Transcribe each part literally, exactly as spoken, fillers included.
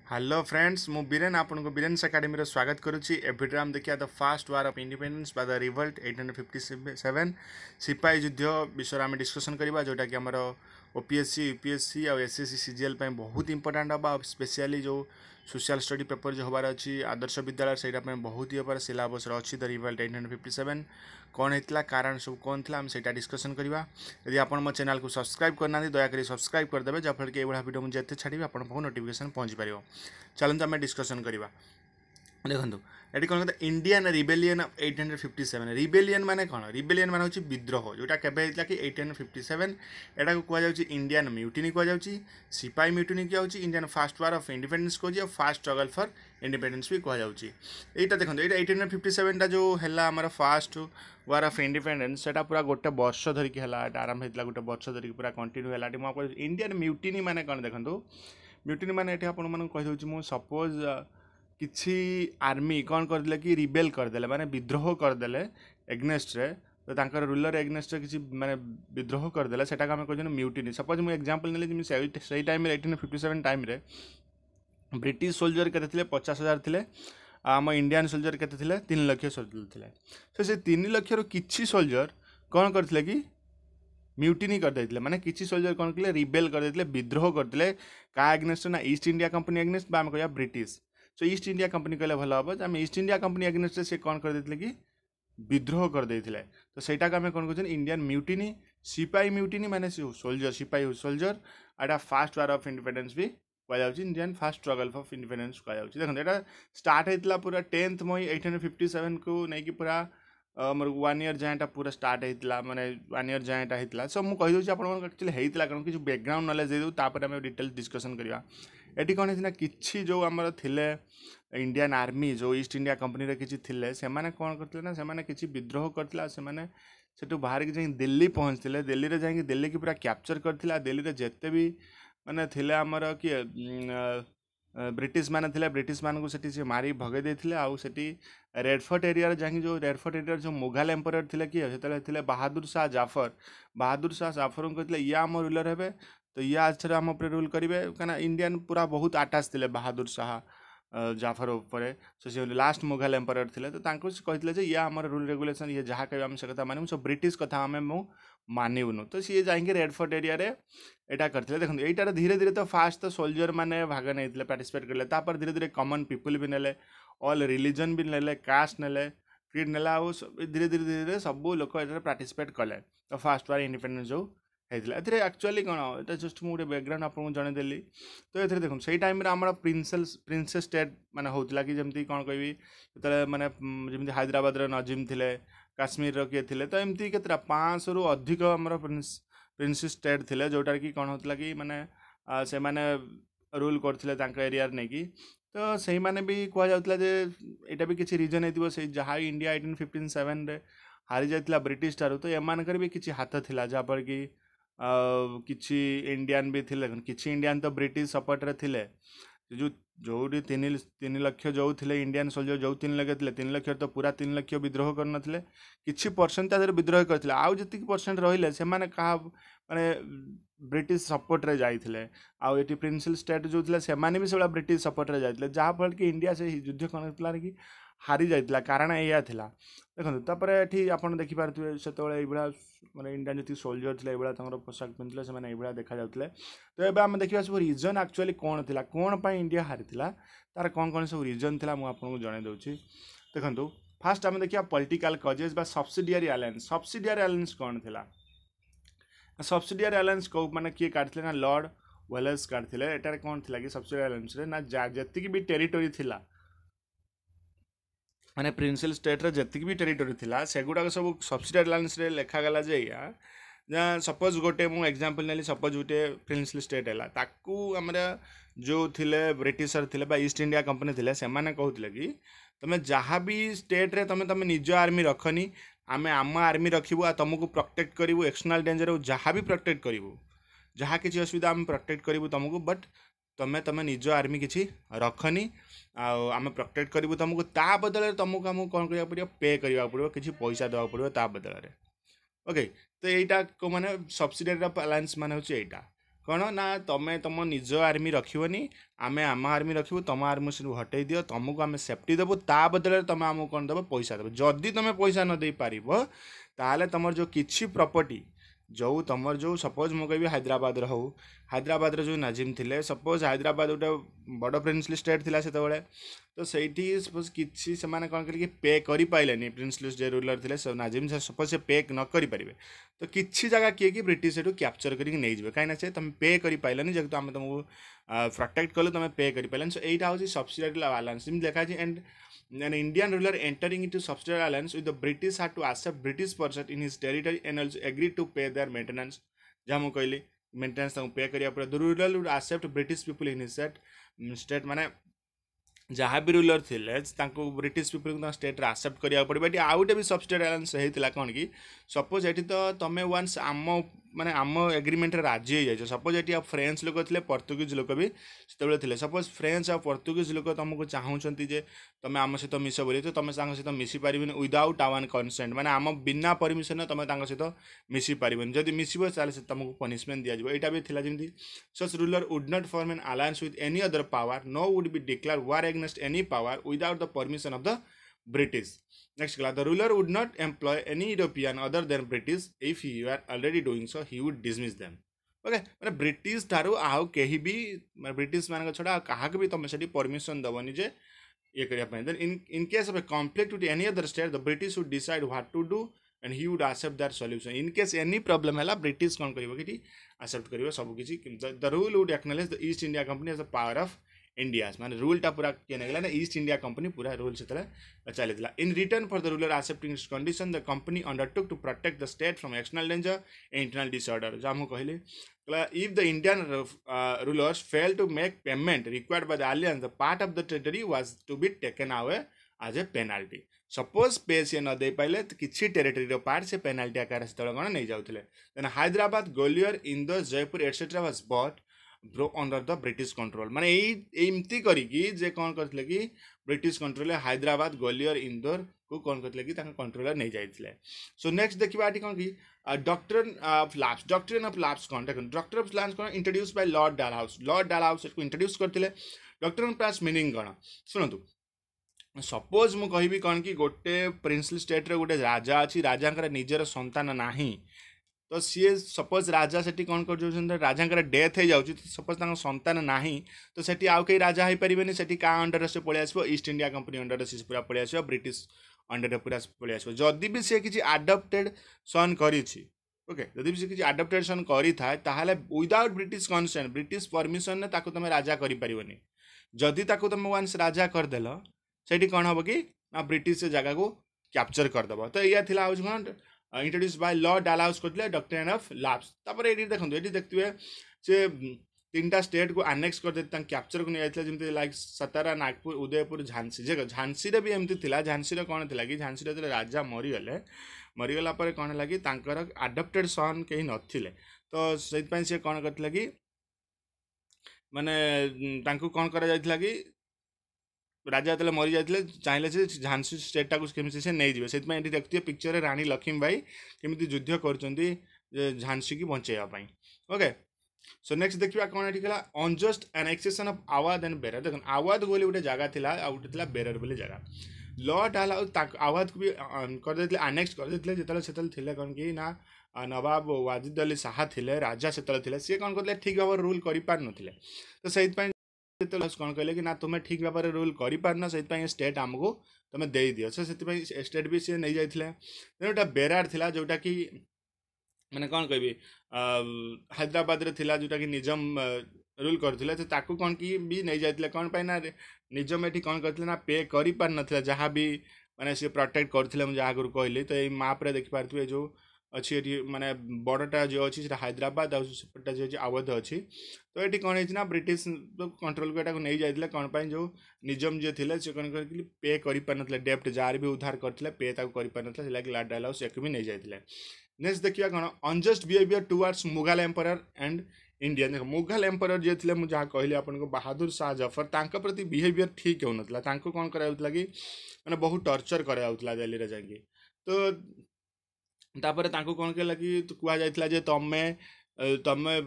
Hello friends मु बीरेन आपन को बीरेन्स एकेडमी स्वागत करुच्ची ए भिडियो हम देखिए the first war of independence by the revolt eight hundred fifty seven सिपाही युद्ध विषय में डिस्कसन करबा जोटा कि हमर ओपीएससी यूपीएससी और एसएससी सीजीएल पे बहुत इंपोर्टेंट हम स्पेशली जो सोशल स्टडी पेपर जो हबार अच्छी आदर्श विद्यालय से बहुत ही हबार सिलेबस अच्छी the revolt eight hundred fifty seven कौन होता कारण सब कौन थी आम से डिस्कसन करवा। यदि आप मो चैनल को सब्सक्राइब करना दयाकोरी सब्सक्राइब करदे जहाँफल कि यह वीडियो मुझे छाड़ी आप नोटिफिकेशन पहुँची पार। चलते आम डिस्कसन करवा। देखो ये कौन कहते Indian rebellion of eight hundred fifty seven rebellion माने कौन रिबेलियन मान हूँ विद्रोह जोटा केबे होता कि एट हंड्रेड फिफ्टी सेवन एटा को कहुच्छी इंडियन म्यूटिनी कहुच्छी सिपाही म्यूटिनी कहूँ Indian first war of independence कहूँ और फास्ट स्ट्रगल फॉर इंडिपेंडेंस भी कहुच्छी। यहाँ देखो ये एट हंड्रेड फिफ्टी सेवन टा जो है आम फास्ट वार ऑफ इंडिपेंडेंस से पूरा गोटे वर्ष धरिकी है आरंभ होता गोटे वर्ष धरिकी पूरा कंटिन्यू है। इंडियन म्यूटिनी माने कौन देखो म्यूटिनी माने ये आपको कहीदे मुझे सपोज किसी आर्मी कौन करदे कि रिबेल करदे माने विद्रोह करदे एग्नेस्ट रे तो तांकर रूलर एग्नेस्ट रे किसी माने विद्रोह करदे सेटा आम कह म्यूटिनी। सपोज मुझे एग्जांपल नेली से time eight hundred fifty seven time रे ब्रिटिश सोल्जर केते पचास हजार थे आम इंडियन सोल्जर केते तीन लाख सोल्जर थे। तो से तीन लाख किसी सोल्जर कौन करते कि म्यूटिनी करदे माने किसी सोल्जर कौन कले रिबेल करदे विद्रोह करते क्या एग्नेस्ट ना ईस्ट इंडिया कंपनी एग्नेस्ट आम कह British. So East India company कहले भल हम आम ईस्ट इंडिया कंपनी एग्नेस्ट से कौन करदे कि विद्रोह करदे। तो सहीटा आम कौन कहते इंडियन म्यूटिनी सिपाही म्यूटिनी माने सोल्जर सिपाही सोल्जर आटा फास्ट वार ऑफ इंडिपेंडेंस भी कह Indian first struggle of independence कह देखो यहाँ स्टार्ट होता पूरा tenth May eight hundred fifty seven को नहीं पूरा मोर वन इयर जाए पूरा स्टार्ट होता माने वन इयर जाए होता। सो मुझे कहीदे आपचुअली होता कारण किसी बैकग्राउंड नॉलेज दे दूँ आम डिटेल्स डिस्कसन करवा। ये कौन है कि जो आमर थिले इंडियन आर्मी जो ईस्ट इंडिया कंपनी किसी थिले से माने कौन करते ना से किसी विद्रोह करते से सेठू बाहर की जाए दिल्ली पहुँचते दिल्ली में जाकि दिल्ली की पूरा कैप्चर करथिला दिल्ली रे जेते भी माने थिले आमर किए ब्रिटिश माने थिले ब्रिटिश मान को सेठी से मारी भगे देथिले आउ सेठी रेड फोर्ट एरिया जाकि जो रेड फोर्ट एरिया जो मुघल एम्परर थिले किए सेतले थिले बहादुर शाह जाफर बहादुर शाह जाफर को कहते या आम रूलर हेबे तो ये आज थे आम उपर रूल करेंगे क्या इंडियन पूरा बहुत आटाच थे बहादुर शाह जाफर उपर से लास्ट मुघल एम्परर थे तो कहते ये आम रूल रेगुलेशन ये जहाँ कह से कथा मानू सब ब्रिटिश कथा आम मु मानवुनु। तो सी जाकि रेड फोर्ट एरिया यहाँ करते देखो यहीटार धीरे धीरे तो फास्ट तो सोल्जर मैंने भाग नहीं पार्टिसिपेट कले धीरे धीरे कमन पीपुल भी नेले ऑल रिलीजन भी नेले कास्ट नेले क्रीड नेला और धीरे धीरे धीरे सब लोग ये पार्टिसिपेट कले। तो फास्ट वार इंडिपेंडेंस जो होता है एक्चुअली कौन ये जस्ट मुझे बैकग्राउंड आपको जनईदेली। तो ये देखो से टाइम आम प्रिंसेस प्रिंसेस स्टेट माने होता कि जमी कौन कहि जो मैंने जमी हैदराबाद नजीम थे काश्मीर किए थे तो एमती के पाँच रु अधिक आम प्रिंसेस स्टेट थे जोटा कि कौन होता कि माने से माने रूल करते एरिया नहीं कि तो से मैंने भी कहला यहाँ भी किसी रिजन हो जहाँ इंडिया एटीन फिफ्टीन सेवेन हारी जाता ब्रिटिश ठार तो एमानकर भी किसी हाथ था जहाँपर कि किसी इंडियन भी थे किसी इंडियन तो ब्रिटिश सपोर्ट रे थिले जो जो तीन तीन लक्ष जो थे इंडियन सोल्जर जो तीन लक्ष थे तीन लक्ष तो पूरा तीन लक्ष विद्रोह करनथिले किछि परसेंट तादर विद्रोह करथिले आउ जति परसेंट रहिले से माने कहा माने ब्रिटिश सपोर्ट रे जाइथिले आउ एटी प्रिंसिपल स्टेट जो थिले से माने भी सेबला ब्रिटिश सपोर्ट रे जाइथिले जहाँ फल कि इंडिया से युद्ध कौन होता कि हारी जाइथिला कारण एया थिला। देखो तापर एठी आपण देखि पारथुवे सेतोळे एबळा माने इंडियन जति सोल्जर थिले एबळा तंगर पोशाक पिनथिले से माने एबळा देखा जाउथिले। तो एबे हम देखिबा सब रीजन एक्चुअली कौन थिला कौन पय इंडिया हारिथिला तार कौन कौन सब रीजन थिला मु आपनको जणाइ दउछि। देखंतु फास्ट हम देखिया पॉलिटिकल कॉजेस बा सब्सिडियरी अलायंस सब्सिडियरी अलायंस कौन थिला सब्सिडियरी अलायंस को माने किए काटथिले ना लॉर्ड वेलेस काटथिले एटारे कौन थिला कि सब्सिडियरी अलायंस रे ना जति भी टेरिटरी थिला माने प्रिंसिपल स्टेट रे जति भी टेरिटरी थिला सेगुडा सब सब्सिडियरी अलायंस रे लेखा गला जे या जहाँ सपोज गोटे मु एग्जांपल नेली सपोज गोटे प्रिंसिपल स्टेट है ताकू हमरा जो थिले ब्रिटिशर थिले बा ईस्ट इंडिया कंपनी थिले से माने कहउथिले कि तमे जहाँ भी स्टेट रे तमे तमे निज आर्मी रखनी आमे आम आर्मी रखिबु आ तुमको प्रोटेक्ट करिवु एक्सटर्नल डेंजर जहाँ भी प्रोटेक्ट करिवु जहाँ किसी असुविधा आम प्रोटेक्ट करिवु तुमको बट तमें तमें निज आर्मी किसी रखनी आम प्रोटेक्ट करूँ तुमको ता बदल तुमको आमको कौन करा पड़ो पे करा पड़ो किसी पैसा देवा पड़ो ता बदल ओके। तो यहाँ को मैंने सब्सिडियरी अलायंस मान हूँ यहाँ कौन ना तुम्हें तुम निज आर्मी रखनी आम आम आर्मी रखू तुम आर्मी से हटई दियो तुमको आम सेफ्टी देवु ता बदले तुम आमको कौन देव पैसा देव जदि तुम पैसा न दे पार ताल तुम जो किसी प्रॉपर्टी जो तुम जो सपोज मु कह हैदराबाद हो हैदराबाद जो नाजिम थे सपोज हैदराबाद गोटे बड़ प्रिंसली स्टेट थिला से तो सही सपोज किसी से कौन कर पे कर पारे प्रिंसली जो रूलर थे नाजिम सपोज से पे न कर पारे तो किसी जगह किए कि ब्रिटिश से कैप्चर करके नहीं जाए कहीं से तुम पे कर पारे जेहतु आम तुमको प्रोटेक्ट कलु तुम पे कर पारे सो यहाँ हूँ सब्सिडारी अलायंस देखा and an Indian ruler entering into subsidiary alliance with the British had to accept British person in his territory and also agree to pay their maintenance. जहाँ मुझे कहली maintenance तक पे करिया पड़े. The ruler would accept British people in his set state माने जहाँ भी रूलर थे ब्रिटिश पीपल को स्टेट आक्सेप्ट करा पड़े ये आउ गए भी सबस्टेट आलायंस होता कौन कि सपोज ये तो तुम वन्स आम माने आम एग्रीमेंट राजी हो जाए सपोज ये फ्रेंच लोक थे पर्तुगीज लोक भी से सपोज फ्रेंच आ पर्तुगीज लोक तुमको चाहूँगी जे तुम आम सहित मिस बोली तो तुम सहित मिसी पार विदाउट आवर कनसेंट माने आम बिना परमिशन तुम सहित मिसी पार जब मिसब से तुमको पनिशमेंट दिज्व यहाँ भी थी जमी such ruler would not form an alliance with any other power no would be declare war against any power without the permission of the British. Next class, the ruler would not employ any European other than British. If he were already doing so, he would dismiss them. Okay, मैंने British ठारू आउ कहीं भी British मान छड़ा क्या भी तुम से परमिशन दबनी जे ये करने then in in case of a conflict with any other state the British would decide what to do and he would accept that solution in case any problem है ब्रिटिश कौन कर एक्सेप्ट कर सब किसी the rule would acknowledge the East India Company as the power of India माने रूलटा पूरा किए नहीं ना ईस्ट इंडिया कंपनी पूरा रूल से चली in return for the ruler accepting condition the company undertook to protect the state from external danger and internal disorder जहाँ मुझे कहली if the Indian rulers fail to make payment required by the alliance the part of the territory was to be taken away as a penalty suppose पे सी न दे पाइले तो किसी territory part से पेनाल्टी आकार से कौन नहीं जाऊे then Hyderabad Gwalior Indore Jaipur etcetera was bought ब्रो अंडर द ब्रिटिश कंट्रोल माने एमती करी कौन करते कि ब्रिटिश कंट्रोल हैदराबाद ग्वालियर इंदौर को कौन करते कि कंट्रोलर नहीं जाइए सो नेक्स्ट देखा कौन कि doctrine of lapse doctrine of lapse कौन देख डॉक्ट्रिन ऑफ लैप्स कौन introduce by Lord Dalhousie Lord Dalhousie को इंट्रोड्यूस करते डॉक्ट्रिन ऑफ लैप्स मीनिंग कौन शुणु सपोज मु कहि कौन कि गोटे प्रिंसली स्टेट रे गोटे राजा अच्छी राजा निजर संतान नाही तो सी सपोज राजा से कौन कर राजा डेथ हो जाऊँ सपोज संतान ना तो सेठी आउ कहीं राजा हो पारे से क्या अंडर से पलि आसो ईस्ट इंडिया कंपनी अंडर से पूरा पलि आसो ब्रिटिश अंडर पूरा पलि आसो जदि भी सी किसी आडप्टेड सन करी ओके जदि भी किसी आडप्टेड सन करी थाए without British consent British permission ने तुम राजा करें जदि तुम वन्स राजा करदेल से कौन हम कि ब्रिटिश से जगह को कैप्चर करदेव तो यह थी हूँ कौन इंट्रोड्यूस बाय लॉर्ड डालहाउस करते डॉक्ट्रिन ऑफ लैप्स तापर ये देखो ये देखते से तीन टा स्टेट को आनेक्स कर देते कैप्चर को नहीं जमी लाइक सतारा नागपुर उदयपुर झांसी जे झांसी भी एमती थी झांसी कौन थी कि झांसी जो राजा मरीगले मरीगला कौन है कि आडप्टेड सन कहीं नथिले तो से सी कौन करते कि माने कौन करा कि राजा जो मरी जाते चाहिए से झांसी स्टेटा को केमी से नहीं जाए से देखते पिक्चर रानी लक्ष्मी बाई केमी युद्ध कर झांसी की बचाइवाई ओके सो नेक्स्ट देखा कौन ये कहला unjust annexation of Awadh and Berar देख आवाद बोली गोटे जगह थी गोटे बेरर बोली जगह लॉ डाला आवाद को भी करदे आनेक्स करदे जो थे कौन कि ना नवाब वाजिद अली शाह थे राजा से सी कौन करते ठीक भाव रूल कर पार नथिले तो से कौन कहले कि ना तुम्हें ठीक भाव में रूल कर पारन से स्टेट आमको तुम दे दियो सो से स्टेट भी सी नहीं जाइए गोटे बेरार थिला जोटा कि मैंने कौन कह हैदराबाद रे थिला जोटा कि निजम रूल करथिले तो ताकू कौन कि भी नहीं जाइए कौन पाई ना निजम ये कौन करथिले ना पे कर पार नथिला जहाँ भी माने सी प्रोटेक्ट करथिले मुझे आगुरी कहली तो ये मैप रे देखि पारथुए जो अच्छी ये माने बॉर्डरटा जो अच्छी हैदराबाद आटा जो अवध अच्छी तो ये कौन है ब्रिटिश कंट्रोल को यहाँ नहीं जाइए कौन पाई जो निजम जी थे से कौन कर पे कर पार नथिले डेप्ट जार भी उद्धार करथिले पे ताको कर पार नथिले लाइक लॉर्ड डालहाउस एक भी नहीं जाइए नेक्स्ट देखिए कौन unjust behaviour towards Mughal emperor and Indian देख मुगल एम्परर जी थे मुझे जहाँ कहली आपको बहादुर शाह जफर तांका प्रति बिहेवियर ठीक होना तांको कौन कराउतला कि माने बहुत टर्चर कराउतला दिल्ली रे जाके तो तापर तांको कौन कहला कि कह जाइतला जे तमे तमे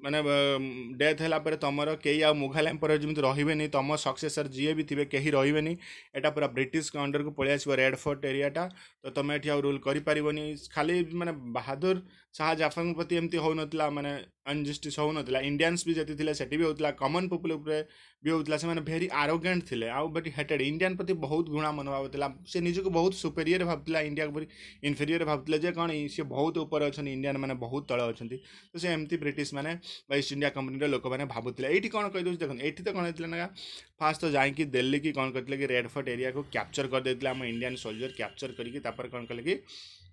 माने डेथ होला पर तुमर कई आ मुघल एम्पायर जमी रही तुम सक्सेसर जी भी थे कहीं रही एटा पूरा ब्रिटिश के अंडर को पलि आसो रेड फोर्ट एरियाटा तो तुम ये रूल कर खाली माने बहादुर शाह जाफर प्रति एमती हो ना माने अनजस्टिस हो ना इंडियंस भी जति थे सेठी भी होता कॉमन पीपल भी होता से भेरी आरोगेंट थे आउ बट हेटेड इंडियन प्रति बहुत घृणा मनोभाव था से निजक बहुत सुपेरियर भावुला इंडिया को इनफेरियर भावुले जे कौन सी बहुत ऊपर अच्छा इंडियन मैंने बहुत तले अच्छा तो से एमती ब्रिटिश मैंने ईस्ट इंडिया कंपनी लोक मैंने भावुले ये कौन कही देखो ये तो कौन होता ना फास्ट तो जाकि दिल्ली की कौन करते कि रेड फोर्ट एरिया को कैप्चर करदे आम इंडियन सोल्जर कैप्चर करके कौन कले कि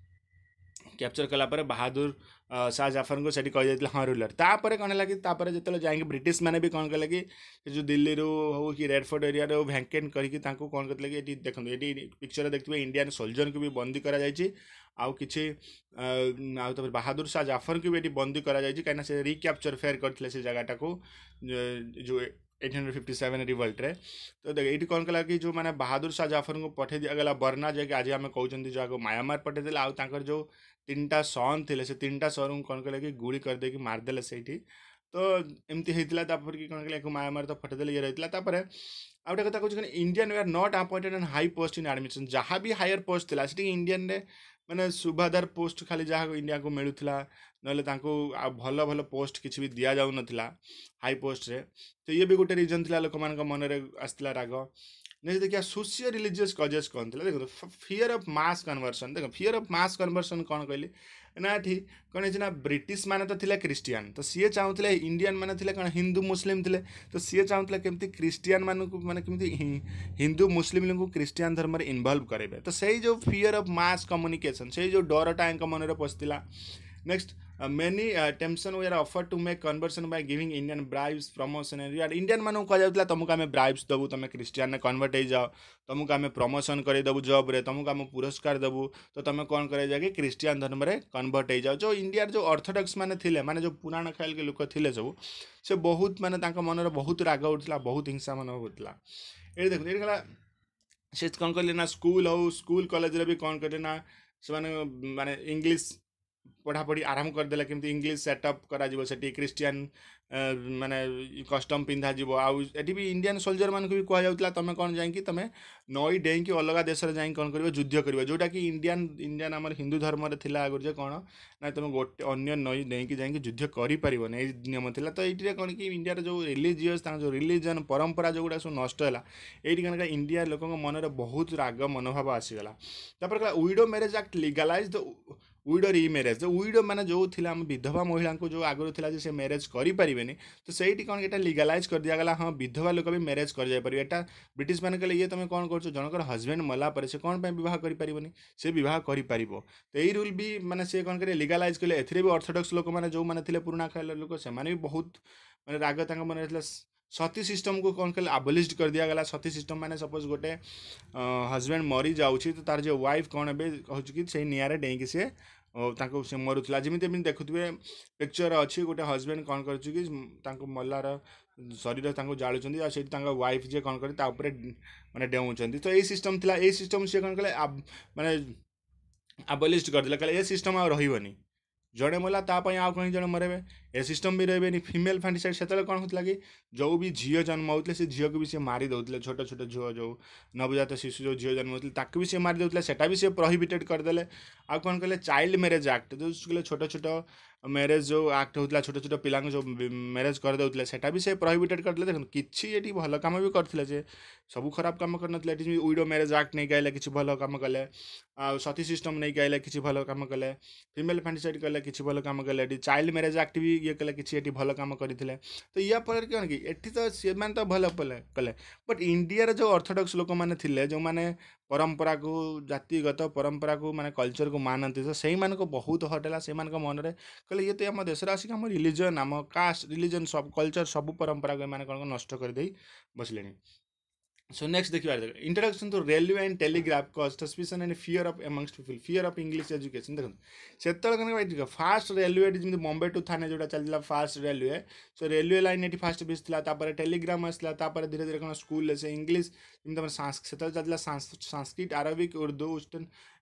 कैप्चर कलापर बहादुर शाह जाफर को सेठी कही हाँ रूलर तापर कौन है कि जो जाकि ब्रिटिश मैंने भी कौन कले कि जो दिल्ली रू हो कि रेड फोर्ट एरिया भैकेंट करके देखो कि देखो ये पिक्चर देखते इंडियन सोल्जर को भी बंदी करा जायछि आउ किछि आउ बहादुर शाह जाफर को भी ये बंदी करा जायछि कहीं से रिक्याप्चर फेयर करते से जगटा को जो eight hundred fifty seven revolt रे तो देख ये कौन कला कि जो मैंने बहादुर शाह जाफर को पठे दिगला बर्ना जैसे आज आम कहते जो आगे म्यांमार पठेदे आउ तांकर जो तीन टा सन थे से तीन टा सन कौन कले कि गुड़ी करदे कि मारदेले से तो एमती होता कि कौन कले म्यांमार तो फटेदेले ये रही तापर आ गोटे कथा कहूँ Indian we are not appointed and high post in admission जहाँ भी हायर पोस्ट था से इंडियन रे मैंने सुबादार पोस्ट खाली जहाँ इंडिया को मिलूला ना भल भल पोस्ट किसी भी दि जाऊ ना हाई पोस्ट रे तो ये भी गोटे रिजन थी लोक मान मन आसला राग नेक्स्ट देखिए सोशियो रिलीजियस कजेस कौन थी देखो फियर ऑफ मास कन्वर्सन देखो फियर ऑफ मास कन्वर्सन कौन कहली ना ये कौन है ब्रिटिश माने तो थिले क्रिश्चियन तो सी चाहूले इंडियन माने थिले कौन हिंदू मुस्लिम थिले तो सी चाहूले केमती क्रिश्चियन मानक माने केमती हिंदू मुस्लिम लोग को क्रिश्चियन धर्म में इनवल्व करेंगे तो सही जो फियर ऑफ मास कम्युनिकेशन से जो डरटा मन में पशिला next many temptation we are offer to make conversion by giving Indian bribes promotion Indian मानू कह जाता तुमको आम ब्राइब्स देवु तुम क्रिश्चियन ने कन्वर्ट हो जाओ तुमको आम प्रमोशन करदेबू जॉब रे तुमको आम पुरस्कार देवु तो तुम कौन कर जाए क्रिश्चियन धर्म में कन्वर्ट हो जाओ जो इंडिया जो ऑर्थोडॉक्स माने थिले माने जो पुराण ख्याल के लोक थे सब से बहुत माने मन में बहुत राग उठला बहुत हिंसा मन होता ये देखो ये गला से कौन कले ना स्कूल हो स्कूल कॉलेज रे भी कौन करे ना से माने इंग्लिश पढ़ापढ़ी आरंभ करदेला केमती इंग्लिश सेटअप करा क्रिश्चियन माने कस्टम पिंधा जीव आउ एटी भी इंडियन सोल्जर मान को भी कह जाउतला तुम कौन जाकि तुम नई डेई कि अलग देश में जाकि कौन कर युद्ध कर जोटा कि इंडियन इंडियन आम हिंदू धर्म में थिला आगुरी जे कौन ना तुम गोटे अन्य नई डेई कि जाकि युद्ध कर नियम थिला तो ये कौन कि इंडिया जो रिलीजियस जो रिलीजन परंपरा जो गुड़ा सब नष्ट है ये कौन इंडिया लोक मन में बहुत राग मनोभाव आसीगला तापर widow marriage act legalise the widow remarriage जो विडो माने जो थिला हम विधवा महिला को जो आगुरी थिला जे से मैरेज करि परिबेनी तो सही कौन एटा लीगलाइज कर दिया गला हाँ विधवा लोक भी मैरेज कर जाय परिबे एटा ब्रिटिश मान कहले ये तुम कौन कर जनकर हजबैंड मला पर से कौन विवाह कर पारिबनी से विवाह कर पारिबो तो यही रूल भी माने से कौन करे लीगलाइज कले एथिरे भी ऑर्थोडॉक्स लोक माने जो माने थिले पुराना खाइल लोक से माने भी बहुत माने राग तांग मन रहला सती सिस्टम को कौन कले आबोलिश कर दिया गला सती सिस्टम माने सपोज गोटे हजबैंड मरी जाउछि तो तार जो वाइफ कौन बे कहू कि से नियारे डेई कि से तांको से मरुला जमी एमती देखुए पिक्चर अच्छी गोटे हजबैंड कौन कर मलार शरीर जालुं से वाइफ जे कौन कर माने डेउंट तो ये सिस्टम थिला ये सिस्टम सी कौन कले माने आबोलिश करदे कहले ये सिस्टम आ रही जड़े मला तापाई आउ कहीं जड़े मरेबे ए सिस्टम भी रही फिमेल फैंटिसाइड से कौन होता कि जो भी झील जन्म होते से झील को भी सी मारी दौले छोट छोट झील जो नवजात शिशु जो झील जन्म होते ताकि भी सी मारी दौले सेटा भी सी प्रोहिबिटेड करदे आ कौन कहले चाइल्ड मैरेज एक्ट जो कहले छोट छोट मैरेज जो एक्ट होता छोट छोट पिला जो मैरेज कर दौले सेटा भी से प्रोहिबिटेड करदे देखो किसी ये भल कम भी करते जे सब खराब कम करनथिले विडो मैरेज एक्ट नहीं आइले किसी भल कम कले सती सिस्टम नहीं आइले किसी भल कम कले फिमेल फैंटिसाइड कले किसी भल कम कले चाइल्ड मैरेज एक्ट भी ये कले किसी ये भल कम करते तो या फल कौन कि एटी तो सी मैंने तो भल कले बट इंडिया जो ऑर्थोडॉक्स लोक मैंने थे जो मैंने परंपरा को जातिगत परंपरा को माने कल्चर को मानती तो से को बहुत हटेला से मन में कहले ये तो आम देश आसिक आम रिलीजन आम कास्ट रिलीजन सब कल्चर सब परंपरा को मैंने कौन नष्ट कर बसले सो नेक्स्ट देखिए introduction to railway and telegraph caused suspicion and fear of amongst people fear of English education देखो से कौन फास्ट रेलवे जमी बॉम्बे टू थाने जोटा चलता first railway so railway line ये फास्ट बीसला टेलीग्राम आसला धीरे धीरे कौन स्कूल से इंग्लिश जमी से चलता संस्कृत अरबिक उर्दू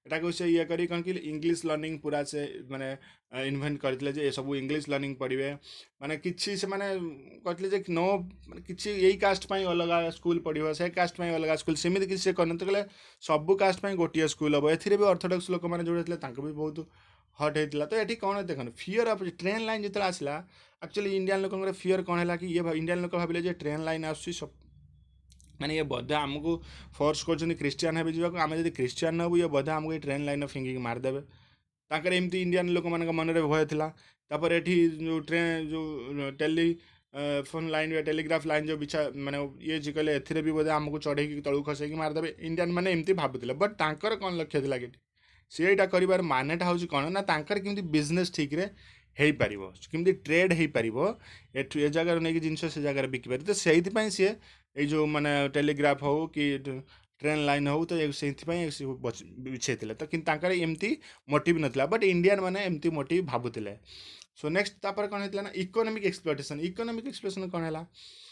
एटा से ये करी कौन कि इंग्लिश लर्निंग पूरा से माने इन्वेंट करथिले जे सब इंग्लिश लर्निंग पढ़िबे माने किछि से माने कहथिले जे नो माने किछि एई कास्ट पई अलग स्कूल पढ़िबो से कास्ट पई अलग स्कूल सेमिति किछि से करन तो कहले सब कास्ट पई गोटिया स्कूल हबो एथिरे भी ऑर्थोडॉक्स लोक माने जोड़ेथिले तांको भी बहुत हट होता तो ये कौन देखो फियर ऑफ ट्रेन लाइन जो आसला एक्चुअली इंडियन लोक फियर कौन है कि ये इंडियन लोक भाविले ट्रेन लाइन आस माने ये बोधे आमको फोर्स कर क्रिश्चियन है जावाक आम जब क्रिश्चियन नबू ये बोधे आमको ट्रेन लाइन फिंगिक मारदेवे ताकर एमती इंडियन लोक मान मन में भय था तापर ये जो ट्रेन जो टेली फोन लाइन या टेलीग्राफ लाइन जो बिछा माने ये जी कहले एथिरे भी बोधे आमको चढ़े तलू खसैक मारदेवे इंडियन मैंने एमती भावुले बट तांकर कौन लक्ष्य था कि सी यहाँ कर मानेटा हूँ कौन ना तांकर केमती बिजनेस ठीक रे हो पार केमती ट्रेड हो पार ए जगार नहीं जिनस से जगह बिकिपार तो से सी ये जो माने टेलीग्राफ हो कि ट्रेन लाइन हो तो से बिछे तो कि एमती मोटिव नाला बट इंडियन माने एमती मोटिव भावुले सो नेक्स्ट तापर कौन होता ना इकोनॉमिक एक्सप्लॉयटेशन इकोनॉमिक एक्सप्लॉयटेशन कौन है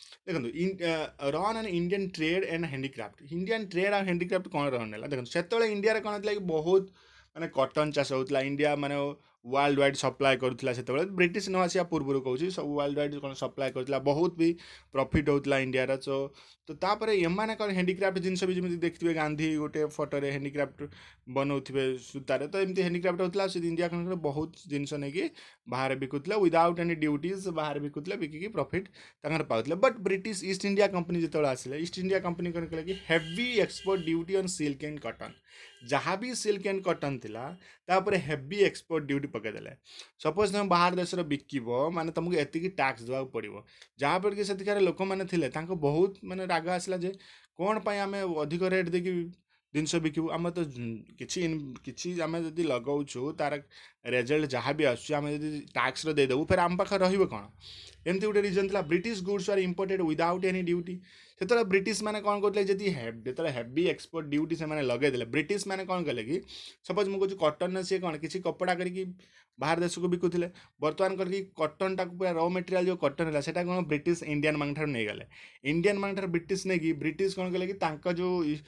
देखो ruin and Indian trade and handicraft Indian trade और हैंडीक्राफ्ट कौन रन है देखो से इंडिया कौन होता कि बहुत माने कॉटन चाष होता इंडिया माने वर्ल्ड वाइड सप्लाय करूला से ब्रिटिश न आसिया पूर्व कहूँ सब वर्ल्ड वाइड कौन सप्लाय करूला बहुत भी प्रॉफिट होता इंडिया सो तो तापर एमाने कौन हैंडीक्राफ्ट जिनस भी जमी देखिए गांधी गोटे फोटोरे हैंडीक्राफ्ट बनाऊे सूतार तो एमती हैंडीक्राफ्ट होता से इंडिया कौन बहुत जिनस नहीं बाहर बिकुले विदाउट एनी ड्यूटीज बाहर बिकुले बिकिकी प्रॉफिट तक पाते but British East India Company जो आसिले ईस्ट इंडिया कंपनी कौन कहे कि heavy export duty on silk and cotton जहाँ भी सिल्क एंड कॉटन थिला तापर हेवी एक्सपोर्ट ड्यूटी पकईदे सपोज तुम बाहर देश बिकब माने तुमको एतिकी टैक्स देवा पड़ो जहाँपर कि से लोक मैंने बहुत माने राग आसला जे कौन पाई आम अधिक रेट देखी जिनस बिकू आम तो किसी किसी आम जब लगाऊँ तार रेजल्ट जहाँ भी आम टैक्स देदेबू फिर आम पाखे रही कौन एमती गोटे रिजन था British goods are imported without any duty से ब्रिटिश मैंने कौन करते जी जो हेवी एक्सपोर्ट ड्यूटी से लगेदे ब्रिटिश मैंने कौन कले कि सपोज मुझे कॉटन सी कौन किसी कपड़ा करके बाहर देश को बिकुले बर्तमान करके कॉटन टाक पूरा रॉ मटेरियल जो कॉटन है से कौन ब्रिटिश इंडियन मान ठार नहीं गले इंडियन मान ठार ब्रिटिश नहीं कि ब्रिटिश कौन कले कि जो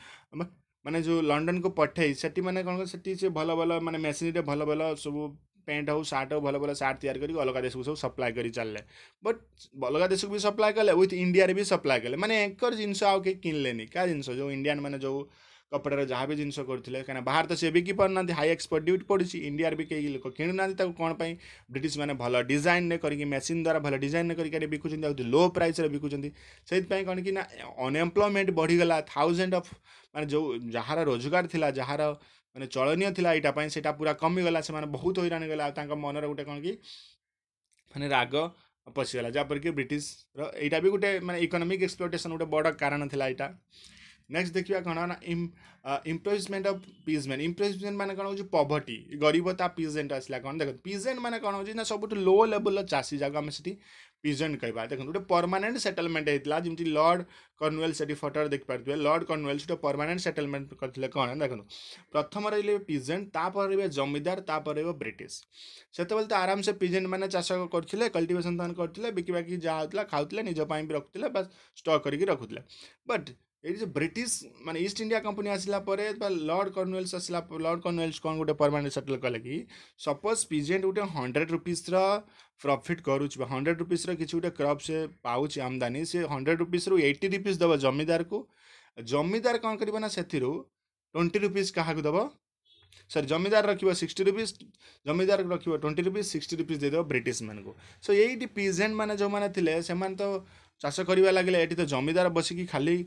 माने जो लंडन को पठे से मैंने कौन से भल भल माने मेसीन भल भल सब पैंट हो सार्ट हो भल भल सार्ट तैयार कर अलग देश को सब सप्लाय कर चलले बट अलग देश को भी सप्लाय कले विथ इंडिया भी सप्लाय कले माने एंकर जिनस आउ के किनलेनी क्या जिनस जो इंडियन माने जो कपड़ार जहाँ भी जिनस करते कहीं बाहर तो सी बिकी पारना हाई एक्सपोर्ट ड्यूटी पड़ी इंडिया भी कई लोग किणुना कौन पाई ब्रिटिश मैंने भल डिजाइन करके मेसीन द्वारा भल डिजाइन करके बिकुंट लो प्राइस बिकुंट से कौन कि अनएम्प्लॉयमेंट बढ़ीगला थाउजेंड ऑफ माने जो जार रोजगार थिला जार माने चलनीय थिला यहाँ से पूरा कमीगला से बहुत हैरान गला मन गोटे कौन कि माने राग पशिगला जहाँपर कि ब्रिटिश रहा भी गोटे माने इकोनॉमिक एक्सप्लॉयटेशन गोटे बड़ कारण था यहाँ नेक्स्ट देखिए कौन ना इम्प्रेजमेंट ऑफ पीजमेंट इम्प्रेजमेंट माने कौन हो पॉवर्टी गरीबता पीजेंट आसला कौन देख पीजेंट माने कौन हो सब लो लेवल चाषी जगह आम से पीजेंट कहवा देखो गोटे परमानेंट सेटलमेंट होता जमी लॉर्ड कर्नवेल से फटोर देखिए लॉर्ड कर्नवेल गोटे परमानेंट सेटलमेंट करते कौन देखो प्रथम रही पीजेंट तापर रही जमीदार तापर रही ब्रिटिश से तो आराम से पीजेंट मैंने चाष करते कल्टिवेशन करते बिकी जहाँ होता खाऊले निजपाई भी रखुले बस स्टक करके रखुले बट ये जो ब्रिटिश माने ईस्ट इंडिया कंपनी आसला लॉर्ड कर्नवेल्स आसला लॉर्ड कर्नवेल्स कौन गोटे परमानेंट सेटल कले कि सपोज पीजेंट गोटे हंड्रेड रुपीज प्रॉफिट करुच हंड्रेड रुपीज किसी गोटे क्रॉप से पाँच आमदानी से हंड्रेड रुपीज रु एट्टी रुपीज दब जमीदार को जमीदार कौन कर ना से ट्वेंटी रुपीज क्या दब सर जमीदार रखिए सिक्सटी रुपीज जमीदार रखिए ट्वेंटी रुपीज सिक्सटी रुपीज देदेव ब्रिटिश मान को सो यही पीजेंट मैंने जो मैंने थे से तो चाष करवा लगे ये तो जमीदार बसिकी खाली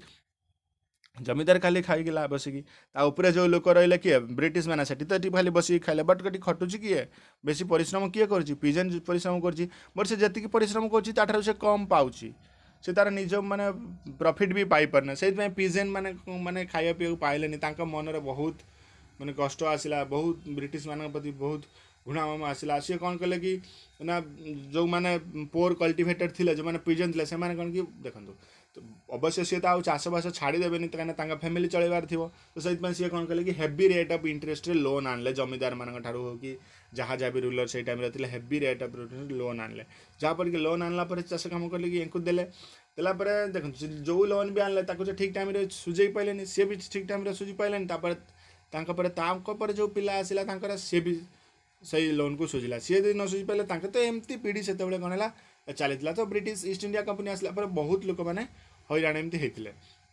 जमीदार खाली खाईगला बसिकी उपरे जो लोक रही किए ब्रिटिश मैंने से तो खाली बसिकी खाइले बट कटी खटुची किए बेसी परिश्रम किए कर पीजेंट परिश्रम कर बट से जी परिश्रम कर से कम पाँच से तार निज माने प्रॉफिट भी पाई पारना से पीजेंट माने माने खाया पीवा पाइले मन में बहुत माने कष्ट आसला बहुत ब्रिटिश मान प्रति बहुत घुणाम आसला सी कौन कले कि ना जो माने पोर कल्टिवेटेड थे जो मैंने पीजेंट थे से कौन कि देखो तो अवश्य सी तो चाषबास छाड़देवे कहीं फैमिली चलबार थी तो से सी कौन कले कि heavy rate of interest loan आनले जमीदार मान ठारू हो कि जहाँ जहाँ भी रूलर से टाइम थे हेवी रेट ऑफ लोन आनले जहाँपर कि लोन आनला चाष कम कले कि इनको देले देला देखो जो लोन भी आनले ठीक टाइम सुझे पाइले सी भी ठीक टाइम सुझी पाइले तांको पर तांको पर जो पिला आसिला तांकर से भी सही लोन को सुझिला सी यदि न सुझी पारे तांके तो एमती पीढ़ी से कौन है चली तो ब्रिटिश ईस्ट इंडिया कंपनी आसला पर बहुत लोक मैंने हईराण एमती होते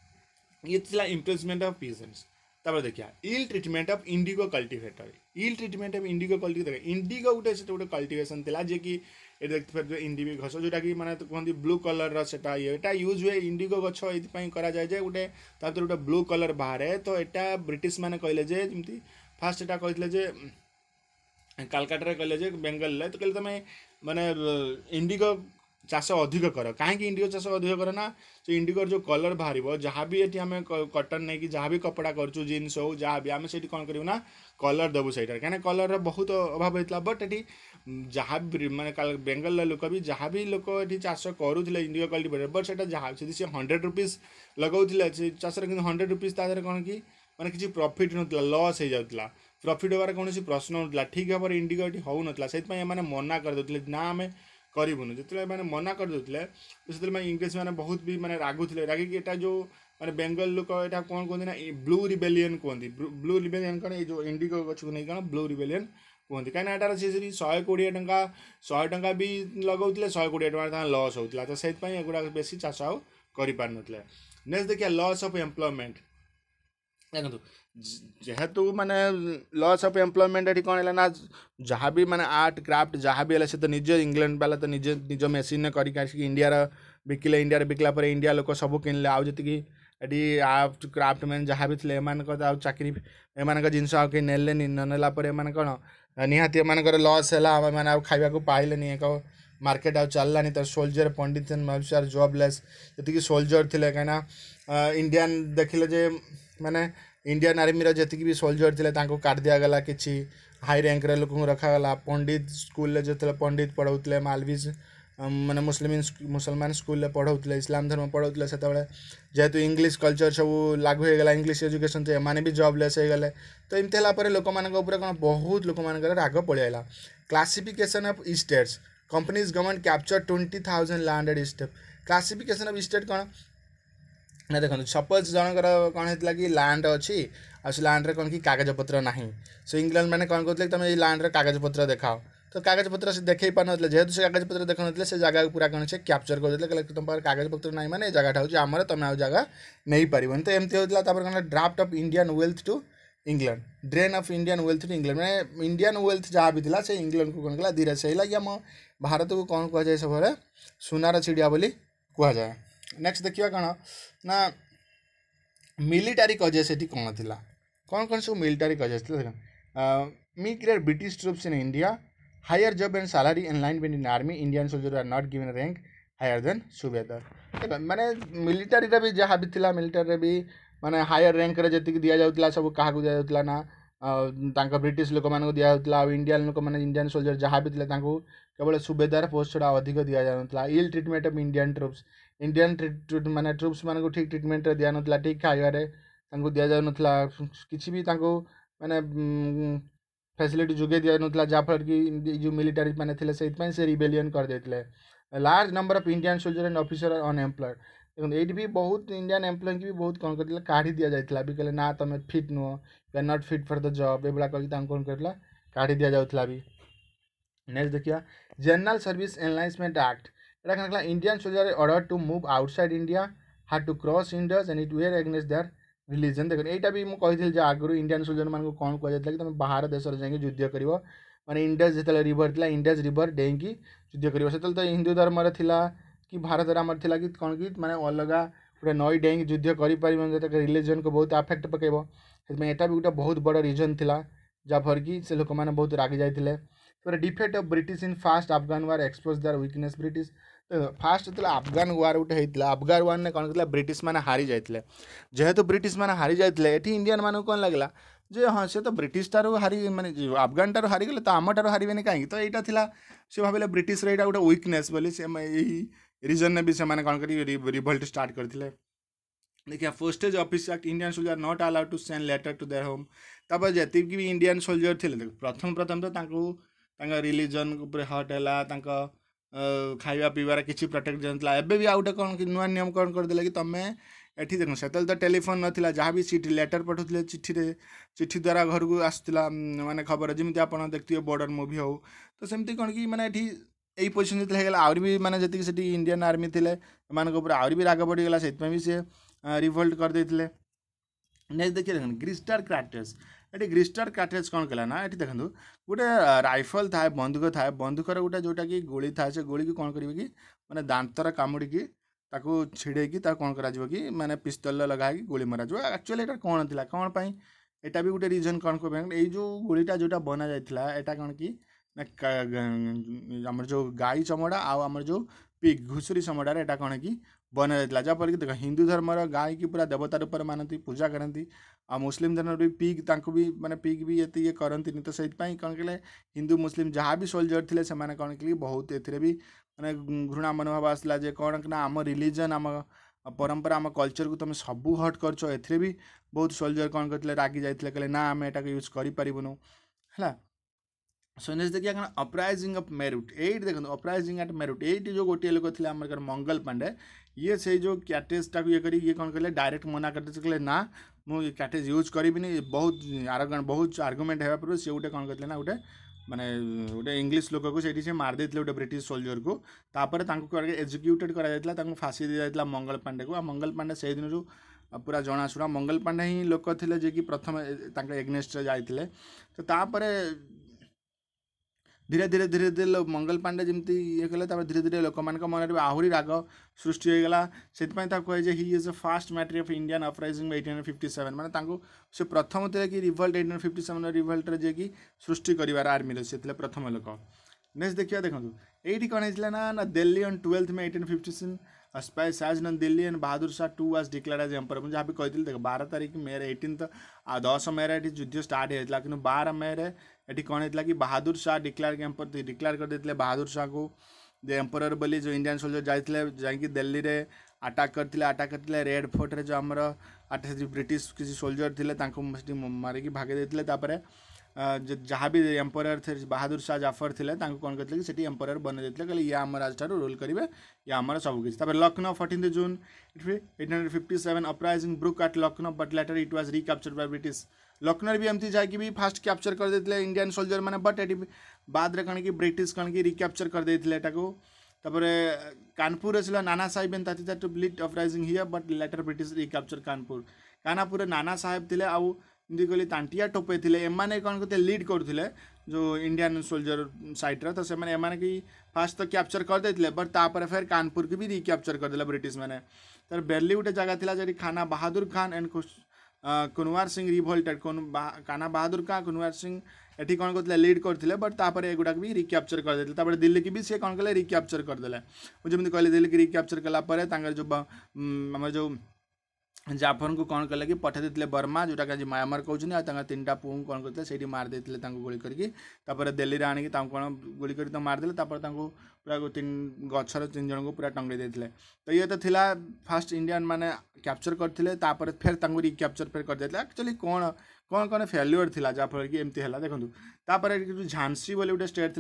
ये था इम्प्रेसमेंट ऑफ पीजेंट्स। तापर देखिया ill treatment of indigo cultivator ill treatment of indigo cultivator indigo गोटे से गोटे कल्टिवेशन था जे कि ये देखते पारे इंडिगो गछ जोटा कि माने कहते ब्लू कलर सेटा ये यूज हुए इंडिगो गछ ये करा जाए जे गोटे तापर गोटे ब्लू कलर बाहर तो यहाँ ब्रिटिश मैंने कहले जे जमी फास्ट एटा कहते जे कालकाटा कहले जे बेंगल तो कहले तुम माने इंडिगो चाष अधिक कर कहीं इंडिगो चाष अधिक कर ना से इंडिगोर जो कलर बाहर जहाँ भी ये आम कटन नहीं कि जहाँ भी कपड़ा करूँ जीन्स हो जहाँ भी आम से कौन करूँ कलर देवु से कहीं कलर बहुत अभाव होता बट ये जहाँ भी माने बेंगल लोक भी जहाँ भी लोक ये चाष करूले इंडिगो कल्टिवेटर बट से जहाँ से हंड्रेड रुपीज लगाऊे चाष हंड्रेड रुपीज तादर कौन कि मैंने किसी प्रॉफिट ना लॉस हो जाता प्रॉफिट होबार कौन प्रश्न ना ठीक भाव में इंडिगो ये हो ना से मना करदे ना आम करूँ जो मैंने मना करदे तो से इंग्लिश मैंने बहुत भी मैंने रागुले रागिक यहाँ जो मैंने बेंगल लोक यहाँ कौन कहते ना ब्लू रिबेलियन कहते ब्लू रिबेलियन कौन जो इंडिगो गछ को नहीं कौन ब्लू रिबेलियन कहते कहीं यहाँ से शहे कोड़े टाँचा शहे टाँचा भी लगाऊे शहे कोड़े टाँग लॉस होता तो से एगुड़ा बेस चाष आउ कर नेक्स्ट देखिए लॉस ऑफ एम्प्लॉयमेंट देखो जेहेतु माने लॉस ऑफ एम्प्लॉयमेंट ये कौन है ना जहाँ भी माने आर्ट क्राफ्ट जहाँ भी है से तो निजे इंग्लैंड वाला तो निजे निज मेसीन करके इंडिया बिकिले इंडिया बिकला पर इंडिया लोक सब किनले आउ जी ये आर्ट क्राफ्ट मैन जहाँ भी थे एम चाकरी एम जिनस आउ कहीं नेले नेला एम कौन निहाती एम लॉस है मैंने खावा को पाइले एक मार्केट आउ चललानी तो सोल्जर पंडित मफिसर जॉबलेस जी सोल्जर थे कहीं इंडियन देखिले जे माने इंडियन आर्मी जी भी सोल्जर थे काट दिगला कि हाई रैंक लोक रखागला पंडित स्कूल जो पंडित पढ़ाऊे मालवीज माने मुस्लिम मुसलमान स्कूल पढ़ाऊे इस्लाम धर्म पढ़ाऊे से जेहेतु इंग्लिश कल्चर सब लागू होगा इंग्लिश एजुकेशन तो एमाने भी जॉबलेस हो गले तो एमती है लोक मान कौन बहुत लोक मान राग पड़ेगा classification of states companies government capture twenty thousand landed state classification of state कौन ना देखो सपोज जनकर कौन होता कि लैंड अच्छी आ लैंड कौन कि कागज पत्र ना सो इंग्लैंड मैंने कौन कहते तुम ये लैंड कागज पत्र देखाओ तो कागज पत्र से देखे पार ना जेहेतु से कागज पत्र देखा ना से जगह पूरा कौन से कैप्चर करते तुम कागज पत्र ना मैंने जगह हूँ आमर तुम आउ जगह नहीं पार तो एमती होता कौन draft of Indian wealth to England drain of Indian wealth to England मैंने इंडियन वेल्थ जहाँ भी था से इंग्लैंड को कौन कला धीरे से लगे आम भारत को कौन कहुए सब सुनार चिड़िया बोली कहुए। नेक्स्ट देखिए कौन ना मिलिटारी कजेस ये कौन थी कौन कौन सब मिलिटारी कजेस देख मी create British troops in India higher job and salary in line with in army Indian soldier are not given rank higher than subedar देख माने मिलिटारी भी जहाँ भी था मिलिटारी भी माने हायर रैंक रे जी दि जाऊला सब क्या दि जाऊला ना तांका ब्रिटिश लोक मान दि जाऊला इंडियन लोक मैंने इंडियन सोल्जर जहाँ भी थे केवल सुबेदार पोस्ट छड़ा अधिक दि जाऊला ill treatment of Indian troops Indian माने ट्रूप्स मान ठीक ट्रिटमेंट दि ना ठीक खाइबारे दि जाऊला किसी भी माने फैसिलिटी जोगे दि ना जहाँफल कि जो मिलिटारी मैंने थे से रिबेलियन कर देते large number of Indian soldier and officer are unemployed देखो ये भी बहुत इंडियन एम्प्लॉय की भी बहुत कौन कर काढ़ी दि जाता भी कहले ना तुम फिट नुह you are not fit for the job एभा कहीं कौन कर काढ़ी दि जाऊला भी। नेक्स्ट देखिए जनरल सर्विस एनलाइंसमेंट एक्ट यहाँ कौन Indian soldier order to move outside India had to cross India's and it were against their religion देखो यहाँ भी मुझे आगु इंडियन सोल्जर मान कौन कहुला कि तुम बाहर देश जाकि युद्ध कर माने इंडस जो रिवर था इंडस रिवर डेईकी युद्ध कर से तो हिंदू धर्म कि भारत आमर थी कि कौन कि माने अलग गोटे नई डेईकी युद्ध कर रिलीजन को बहुत आफेक्ट पकेब यहाँ भी गोटे बहुत बड़ रिजन था जहाँफल कि से लोक मैंने बहुत रागी जाते defect of British in first Afghan war expose their weakness British first जो अफगान वार गोटे होता अफगान वार ने कौन कर ब्रिटिश मैंने हारी जाते जेहेतु ब्रिटिश मैंने हारी जाते ये इंडियन मानक कौन लगला जे हाँ से तो ब्रिटिश टारू हारी माने अफगान टारू हारी गले तो आम टारू हारे कहीं तो यहाँ था सी भाविले ब्रिटिश यहाँ गोटे वीकनेस बोली से यही रिजन ने भी से कौन कर रिभल्ट स्टार्ट करते देखिए postage office act Indian soldier not allowed to send letter to their home तापर जी भी इंडियन सोल्जर थे प्रथम प्रथम तो रिलीजन हट है खाଇବା ପିଇବାର କିଛି ପ୍ରୋଟେକ୍ଟ दिया एबे भी आउ गोटे कौन नुआ नियम कौन करदे कि तुम एठी देखो सेतल तो टेलीफोन नथिला जहाँ भी चिठी लेटर पठाउथिले चिठी रे चिठी द्वारा घर को आसुला माने खबर जमी आप देखते बॉर्डर मूवी हो तो सेमती कौन कि माने एठी यही पोजिशन जो होगा आहुरी भी माने जति सेठी इंडियन आर्मी थिले एमानक ऊपर आहुरी भी राग बढ़ीगला से भी सी रिभोल्ट करदे नेक्स्ट देखिए देखो ग्रिस्टार क्राटर्स ये ग्रिस्टार क्राटर्स कौन कला ना ये देखो गोटे राइफल थाए बंदूक थाए बंदूकर गोटे जोटा कि गोली थाए से गोली की कौन करेंगे कि माने दांतर कामुड़ी की ताकू छिड़े कि कौन करा कि माने पिस्तल लगा गोली मरा एक्चुअली यहाँ कौन थी कौन पाई एटा भी गोटे रिजन कौन को जो गोलीटा जोटा बना जाता है कौन कि आम जो गाई चमड़ा आमर जो पिग घुसुरी चमड़ा एटा कौन कि बना जाता जहाँपर कि देख हिंदू धर्मर गाय की पूरा देवता रूप मानती पूजा करती आ मुस्लिम धर्म भी पिग तांको भी माने पिग भी ये ये करती तो से कौन कले हिंदू मुस्लिम जहाँ भी सोल्जर थे से कौन कि बहुत ए भी माने घृणा मनोभाव आसला जे कौन कि आम रिलीजन आम परंपरा आम कल्चर को तुम सबू हट करछ ए भी बहुत सोल्जर कौन करते रागी जाते कहले ना आम एटा यूज करूँ है। सो नेक्स्ट देखिए क्या अपराइजिंग ऑफ मेरुट एट देखो अपराइजिंग एट मेरुट एट जो गोटे लोक थे आम मंगल पांडे ये से जो क्याटेजटा ये करी ये कौन कहले डायरेक्ट मना करते कहले ना मुझे क्याटेज यूज करी बहुत आरगन बहुत आर्गुमेंट है पूर्व सी गोटे कौन कहते ना गोटे माने गोटे इंग्लीश लोक को से मार देते गोटे ब्रिटिश सोल्जर को तापर एग्जीक्यूटेड करा फाँसी दी जाता मंगल पांडे को आ मंगल पांडे से दिन जो पूरा जनाशुना मंगल पांडे ही लोक थे जे कि प्रथम एग्नेस्ट जाते तो तापर धीरे धीरे धीरे धीरे मंगल पांडे जमी ये कले धीरे धीरे लोक मान मन में आहरी राग सृष्टि होगा से कहे he is a first martyr of Indian uprising eighteen fifty seven माने से प्रथम थे कि revolt eighteen fifty seven revolt जे कि सृष्टि कर आर्मी से प्रथम लोक। नेक्स्ट देखिए देखो ये कौन होता ना ना Delhi on twelfth May eighteen fifty seven स्पाई साज न Delhi and Bahadur Shah two was declared as emperor मुझे जहाँ भी कहती देख बारह तारीख मे एटीन दस मे ये युद्ध स्टार्ट होता कि बारह मे ये कौन होता कि Bahadur Shah declare emperor declare कर देते बहादुर शाह को जो एम्परर बोली जो इंडियन सोल्जर जाते जाकि दिल्ली रे अटैक करते अटैक करते रेड फोर्ट रे जो आमर आठ ब्रिटिश किसी सोल्जर थे मारिकी भागे देते जहाँ भी एम्परर थे बहादुर शाह जाफर थे कौन करते कि एम्परर बन देते कहले ये आम राज ठार रूल करेंगे ये आमर सबकि Lucknow fourteen June eighteen fifty seven uprising broke at Lucknow but later it was recaptured by British Lucknow भी एमती जाकि भी फास्ट कैप्चर कर देते इंडियन सोल्जर मैंने बट ये बाद कौन कि ब्रिटिश कौन कि रिकैप्चर कर देते कानपुर से Nana Sahib and Tatya Tope lead uprising here but later British recapture Kanpur Kanpur Nana Sahib थे आउ एमती कहली तांटिया टोपे थे एमाने कौन करते लीड करुले जो इंडियन सोल्जर साइड्र तो से मैंने कि फास्ट तो कैप्चर कर देते बट तापर फिर कानपुर की भी रिकैप्चर करदे ब्रिटिश मैंने तर बेरली गोटे जगह थी जी खाना बहादुर खान एंड कुनवार सिंह रिभोल्टेड काना बहादुर खान कुनवार सिंह ये कौन करते लीड करते बट तापर एगुड़ा भी रिकैप्चर कर देते दिल्ली की भी सी कौन कले रिकैप्चर करदे जमी कहले दिल्ली की रिकैप्चर कलापर जो आम जो जाफर को कौन कले कि पठे देते बर्मा जोटा कि म्यांमार कहते तीन टा पुओं कौन करते से मार देते गोली करके दिल्ली में आणिक कौन गोली कर मारदे पूरा तीन गचर तीन जन को पूरा टंगे देते तो ये तो थिला फास्ट इंडियन माने कैप्चर करते फिर रिकैप्चर फिर कर देते एक्चुअली कौन कौन कौन फेल्युअर थी जहाँफल कि एमती है देखो तापर झांसी बोले गोटे स्टेट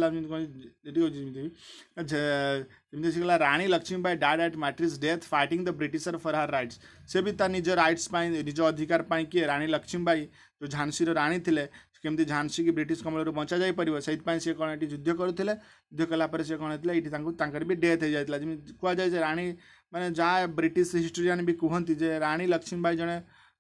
थी जमी से गला Rani Lakshmibai died at martyr's death fighting the Britisher for her rights से भी ता निज राइट्स निज अधिकार किए रानी लक्ष्मीबाई जो झांसी राणी थे केमती झांसी की ब्रिटिश कमल बचा जापर से कौन ये युद्ध करुले युद्ध कलापर से कौन होता ये भी डेथ हो जाता जमी कहुए राणी मैंने जहाँ ब्रिटिश हिस्टोरियन भी कहती जे रानी लक्ष्मीबाई जड़े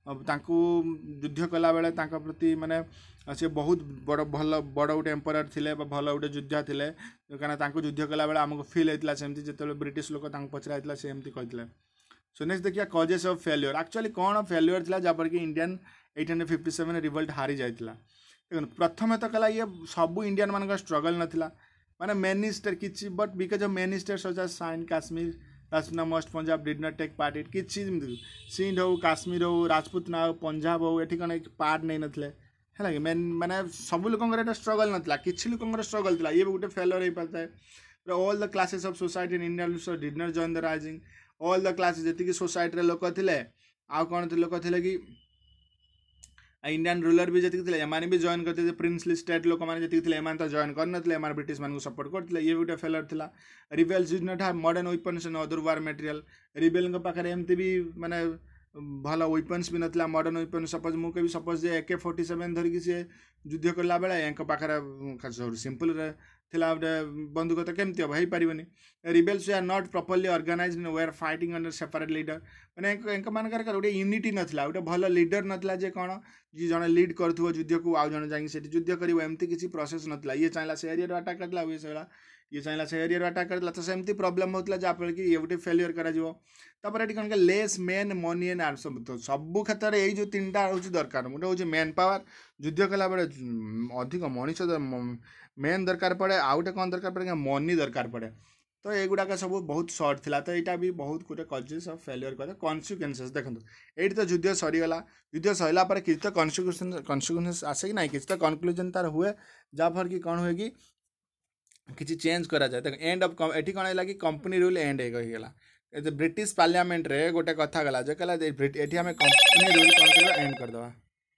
युद्ध कला बेले प्रति माने से बहुत बड़ भल बड़ गोटे एम्परर थे भल गोटे योद्धा थे कहीं युद्ध कला बेले आमको फिल होता सेमती जो ब्रिटिश लोक पचरा से एमती कहते। सो नेक्स्ट देखिए कजेस ऑफ फेल्युअर एक्चुअली कौन फेल्युअर था जहाँपर कि Indian eighteen fifty seven revolt हारी जाता देखो प्रथम तो कला ये सब इंडियन मान स्ट्रगल नाला माने मेनी स्टेट किसी but because of many state such as Sindh Kashmir Rajputana must Punjab did not take part it किसी सिंध हो काश्मीर हो राजपूतना हो पंजाब हो ये कौन पार्ट नहीं नथिले है कि मेन माने सब लोक स्ट्रगल नाला किसी लोक स्ट्रगल था ये भी गोटे फेल्युअर हो पाता है। All the classes of society in India did not join the rising all the classes जी सोसाइटी लोक थे आ कौन लोक थे कि इंडियन रूलर भी जी एम भी जॉइन करते प्रिंसली स्टेट लोक मैंने जी थे तो जॉइन करते ब्रिटिश मान सपोर्ट करते ये भी गोटे फेल्युअर था। Rebels did not have modern weapons and other war material rebel पाखे एमती भी माने भल वेपन्स भी नाला मॉडर्न वेपन सपोज मु कभी सपोज जे ए के फोर्टी सेवेन धरिकी सी युद्ध कला बेले या पाखे सिंपल थिला गोटे बंदूक तो केमती हम हो पारनि rebels are not properly organised they are fighting under separate leader मैंने मानकर गोटे यूनिटी नाला गोटे भल लीडर नाला जे कौन जी जड़े लीड करूँ युद्ध को आउ जन जाकि युद्ध कर एमती किसी प्रोसेस नाला ये चाहिए से एरिया अटाक करला ये से ये चाहिए से एरिया अटाक करला तो सेमती प्रोब्लेम होता जहाँफल कि ये गोटे फेलियर कर कौन less men money and are सब तो सब क्षेत्र में यही जो तीन टा हूँ दरकार गोटे हूँ मेन पावर युद्ध कला बेले अधिक मनीष मेन दरकार पड़े आउ गोटे कौन दरकार पड़े मनी दरकार पड़े तो युवाक सब बहुत सर्ट थिला तो यहाँ भी बहुत गोटे कजेस ऑफ फेलियर कर कन्सिक्वेन्सेस देखो ये तो युद्ध सरीगला युद्ध सरला किसी तो कन्सिक्वेन्स कन्सिक्वेन्सेस आसे कि ना किसी तो कनक्लूजन तार हुए जहाँफल कि कौन हुए कि किसी चेंज करा जाए देखो एंड ऑफ एटी कौन है कि कंपनी रूल एंड होगा ब्रिटिश पार्लियामेंट रे गोटे कथा गला जो कहला एटी आम कंपनी रूल कौन कर एंड करदे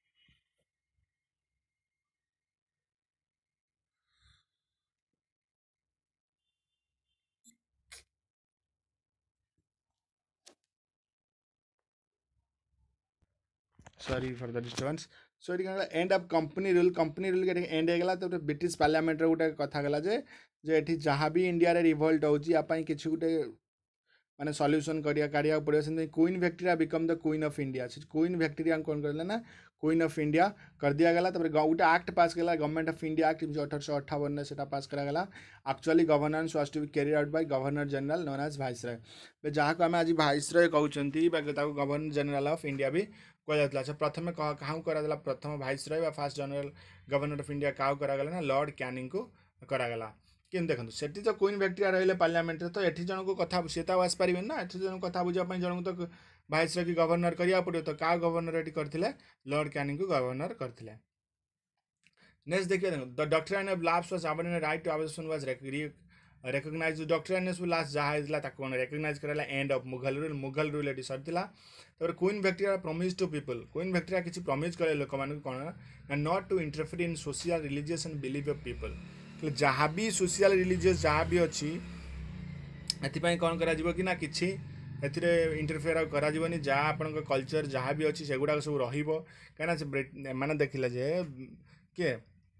sorry for the disturbance so ये end of company rule company rule के एंड होगा तो ब्रिटिश पार्लियामेंट रे गोटे कथा गला जे जे एठी जहाँ भी इंडिया रे रिवोल्ट होची आपाई किछि गोटे माने सॉल्यूशन करिया काढ़िया पड़े से queen Victoria become the queen of India से क्वीन विक्टोरिया कौन कर ना क्वीन ऑफ इंडिया कर दिया गला तब गोटे एक्ट पास कला गवर्नमेंट ऑफ इंडिया एक्ट अठारह अठावन में से पास करागला actually governance was to be carried out by governor general known as viceroy जहाँ को आम आज वाइसरॉय कहते गवर्नर जनरल ऑफ इंडिया भी कहला से प्रथम क्या कराला प्रथम viceroy first general governor of India क्या करागला ना लॉर्ड कैनिंग को करागला कि देखो से तो क्वीन विक्टोरिया रही पार्लियामेंट तो ये जन को कथा सी तो आसपारे ना ये जन कथा बुझापी जन को तो वाइसरॉय की गवर्नर करा पड़ो तो क्या गवर्नर ये करते लॉर्ड कैनिंग को गवर्नर करते नेक्स्ट देखिए the doctrine of last was abandon right to abortion was recognise doctrine of last जहाँ कौन रिकॉग्नाइज कराला end of Mughal rule Mughal rule ये सरला तो queen Victoria promise to people queen Victoria किसी प्रॉमिस कले लोक मान कौन not to interfere in social religious and belief of people जहाँ भी सोशल रिलीजियस जहाँ भी अच्छी एपाई कौन करा कि ना कि इंटरफेयर करा जहाँ आपण कल्चर जहाँ भी अच्छी सेगुड़ा सब रही मैंने देखिले जे किए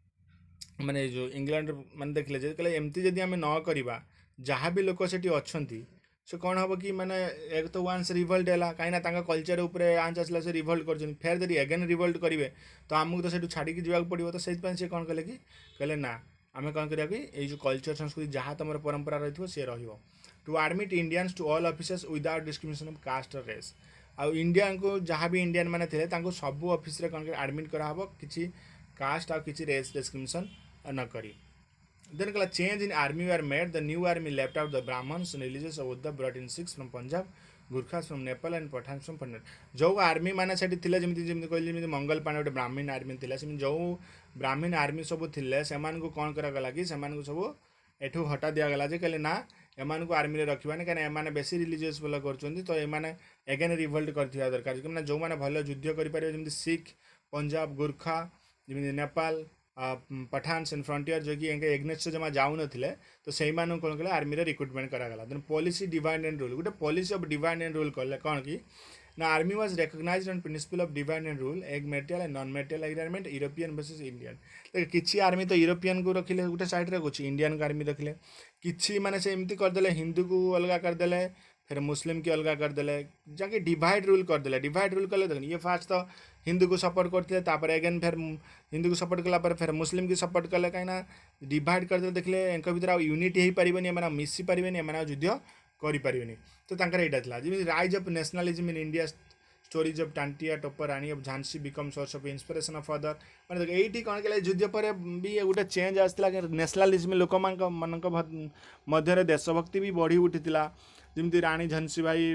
माने जो इंग्लैंड मैंने देखिले जे कहले एमती जदि आम न करवा जहाँ भी लोक से अच्छा से कौन हम कि माने एक तो वन्स रिवोल्ट है कहीं कल्चर उपरे आंच आसला से रिवोल्ट कर फेर जब एगेन रिवोल्ट करेंगे तो आमको तो से छाड़ी जावाक पड़ो तो से कौन कले कि कहले ना आम कौन करा कि जो कल्चर संस्कृति जहाँ तुम परंपरा रही सी to admit Indians to all offices without discrimination of caste और रेस आउ इंडिया को जहाँ भी इंडियन मैंने थे सब ऑफिस रे कौन एडमिट कराब कि कास्ट आ कि रेस डिस्क्रिमिनेशन न करी देन कहला change in army were made the new army left out the Brahmins religious of the brought in Sikhs from Punjab Gurkhas from Nepal and Pathan from Punjab जो आर्मी मैंने से जमी कहली मंगल पांडे गोटे ब्राह्मण आर्मी थी जो ब्राह्मण आर्मी सब थे से कौन करागला कि सब एठू हटा दिगला जे कहले ना एमान को आर्मी रखा कहीं एम बेसी रिलीजियस बोला कर तो एम एगेन रिवोल्ट कर दरकार कि जो मैंने भल युद्ध करें सिख पंजाब गुरखा जमी नेपाल पठान एंड फ्रंटियर जो कि एग्नेस्ट जमा जाऊन तो से कौन कले आर्मी रिक्रुटमेंट करागला then policy divide and rule गोटे policy of divide and rule कले कौन कि ना army was recognised on principle of divide and rule एग material and non material agreement European versus Indian तो किसी आर्मी तो यूरोपियन को रखिले गोटे साइड रे कुछ इंडियन को आर्मी रखिले किसी माने से एमती करदे हिंदू को अलग करदे फिर मुस्लिम की अलग करदे जाके डिवाइड रूल करदे डिवाइड रूल कले देख ये फास्ट तो हिंदू को सपोर्ट करते तापर एगेन फिर हिंदू को सपोर्ट कला फिर मुस्लिम की सपोर्ट कले कहीं डिवाइड करदे देखले एंक भीतर आ यूनिटी हो पारे एम मिसी पारे एम युद्ध करें तो यहाँ था जमी rise of nationalism in India stories of Tantia Tope Rani of Jhansi become source of inspiration of other मैंने देख ये कौन कले युद्ध पर भी गोटे चेंज आसाला नेशनलिज्म लोक मान मध्य देशभक्ति भी बढ़ी उठी जमी रानी झांसी भाई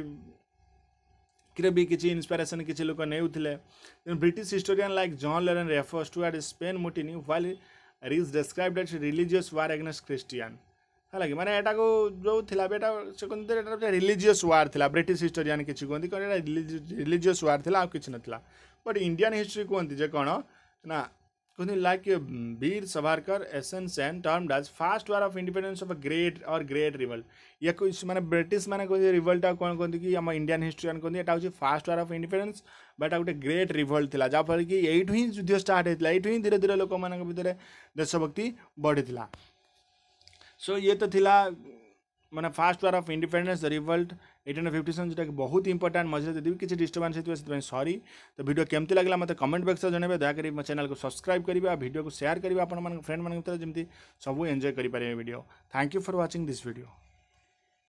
कि भी किसी इंस्पिरेशन किसी लोक नेउथिले ब्रिटिश हिस्टोरियन लाइक जॉन लेरन रेफर्स टू एट स्पेन mutiny while it is described as religious war against Christian है कि माने एटा को जो थिला बेटा से कहते रिलीजियस वार थिला ब्रिटिश हिस्टोरियन किसी कहते कौन रिलीजियस वार थिला आ किछि नथिला बट इंडियन हिस्ट्री कहते जे कौन ना कहते like Veer Savarkar S N Sen termed as first war of independence of a great और ग्रेट रिवल्ट या कुछ माने ब्रिटिश माने कहते रिवल्ट कौन कहते कि आम इंडियन हिस्ट्रियन कहते यहाँ हूँ first war of independence but गोटे ग्रेट रिवल्ट था जहाँफल कि यू ही युद्ध स्टार्ट होता है यू ही धीरे धीरे लोक मान भितर देशभक्ति बढ़ी सो ये तो थिला माने first war of independence revolt eighteen fifty seven जोटा कि बहुत इंपोर्टाट मझे देवी किसी डिस्टर्बांस होती सॉरी तो वीडियो केमती लगे मत कमेंट बॉक्स में जनइबे दयाकोरी मो चैनल को सब्सक्राइब करेंगे वीडियो को शेयर करेंगे आपण फ्रेंड मान सब एंजॉय करेंगे video thank you for watching this video.